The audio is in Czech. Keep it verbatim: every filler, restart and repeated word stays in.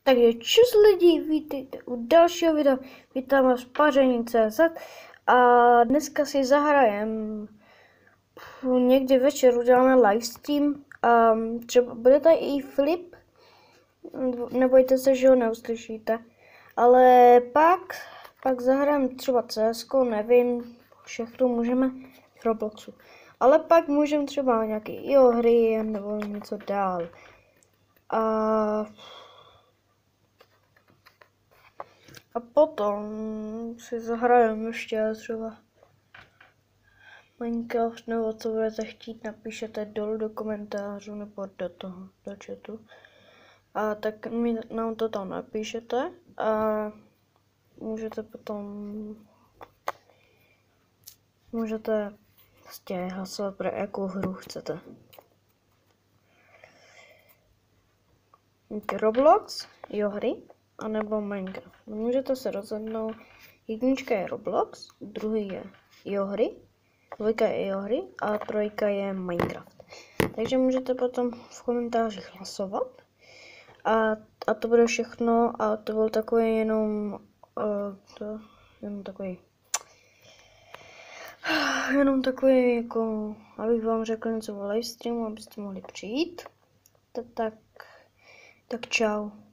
Takže čus lidi, vítejte u dalšího videa, vítám vás v Paření tečka cé zet a dneska si zahrajem někdy večer, uděláme livestream a třeba bude tady i Filip, nebojte se, že ho neuslyšíte, ale pak, pak zahrajem třeba C S ko, nevím, všechno můžeme v Robloxu, ale pak můžeme třeba nějaké i o hry nebo něco dál. A A potom si zahrajeme ještě třeba Minecraft, nebo co budete chtít, napíšete dolů do komentářů nebo do toho, do chatu. A tak mi, nám to tam napíšete a můžete potom, můžete prostě hlasovat pro jakou hru chcete. Roblox, jo hry, anebo Minecraft. Můžete se rozhodnout, jednička je Roblox, druhý je jo hry, dvojka je jo hry a trojka je Minecraft. Takže můžete potom v komentářích hlasovat a, a to bude všechno a to byl takový jenom, uh, to, jenom takový, jenom takový jako, abych vám řekl něco o livestreamu, abyste mohli přijít. Tak, tak čau.